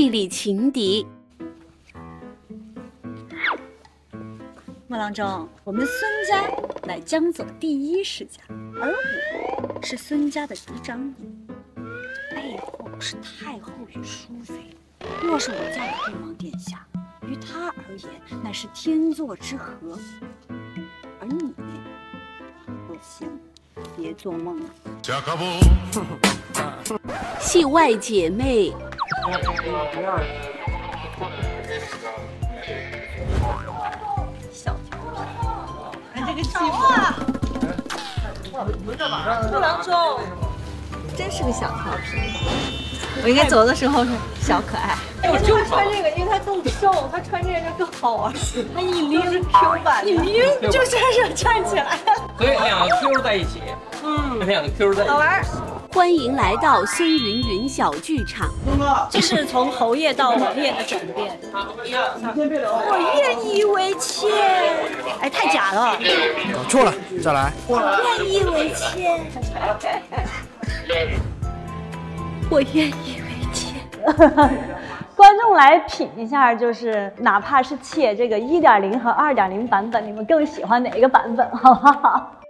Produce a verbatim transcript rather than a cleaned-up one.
戏里情敌。 莫郎中，我们孙家乃江左第一世家，而我是孙家的嫡长女，背后是太后与淑妃。若是我嫁给父王殿下，于他而言乃是天作之合，而你，我想别做梦了。 戏外姐妹。 小调皮，看这个戏啊！莫郎中，真是个小调皮。我应该走的时候是小可爱。 哎，我就穿这个，因为它更瘦，它穿这个就更好玩。它一拎是 Q 版，一拎就真是站起来了。 所以两个 Q 在一起，嗯，两个 Q 在一起， 好玩。 欢迎来到孙云云小剧场。 这是从侯爷到王爷的转变。我愿意为妾。哎，太假了。 哦，错了，再来。 我愿意为妾。我愿意为妾。 观众来品一下，就是哪怕是妾这个一点零和二点零版本，你们更喜欢哪个版本？好不好？